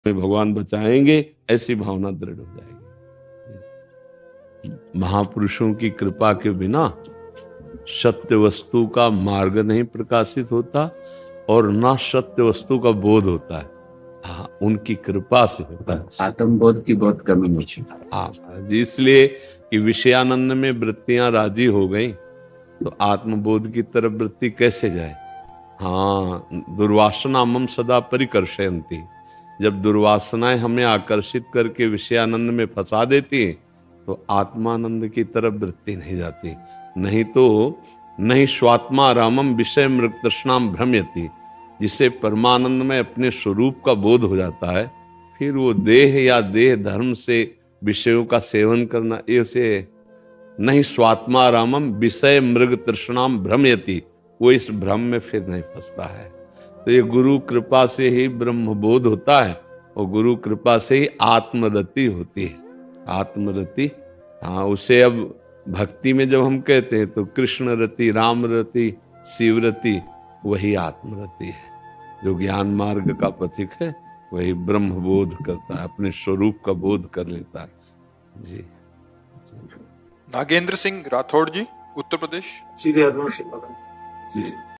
में भगवान बचाएंगे, ऐसी भावना दृढ़ हो जाएगी। महापुरुषों की कृपा के बिना सत्य वस्तु का मार्ग नहीं प्रकाशित होता और ना सत्य वस्तु का बोध होता है। हाँ, उनकी कृपा से होता है। आत्मबोध की बहुत कमी मुझे। हाँ, इसलिए कि विषयानंद में वृत्तियां राजी हो गई तो आत्मबोध की तरफ वृत्ति कैसे जाए। हाँ, दुर्वासना मम सदा परिकर्षयन्ति। जब दुर्वासनाएं हमें आकर्षित करके विषयानंद में फंसा देती हैं तो आत्मानंद की तरफ वृत्ति नहीं जाती। नहीं तो नहीं स्वात्मा रामम विषय मृग तृष्णाम भ्रमयति। जिसे परमानंद में अपने स्वरूप का बोध हो जाता है, फिर वो देह या देह धर्म से विषयों का सेवन करना, ये उसे नहीं स्वात्मा रामम विषय मृग तृष्णाम भ्रमयति, वो इस भ्रम में फिर नहीं फंसता है। तो ये गुरु कृपा से ही ब्रह्म बोध होता है और गुरु कृपा से ही आत्मरति होती है। आत्मरति, हाँ, उसे अब भक्ति में जब हम कहते हैं तो कृष्ण रति, राम रति, शिवरति, वही आत्मरति है। जो ज्ञान मार्ग का पथिक है वही ब्रह्म बोध करता है, अपने स्वरूप का बोध कर लेता है। जी। नागेंद्र सिंह राठौड़ जी, उत्तर प्रदेश। सीधे जी।